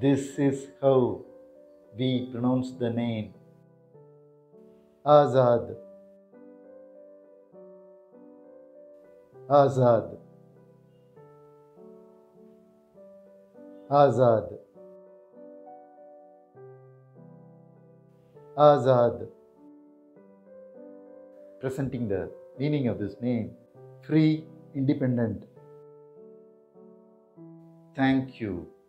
This is how we pronounce the name Azad, Azad, Azad, Azad. Presenting the meaning of this name: free, independent. Thank you.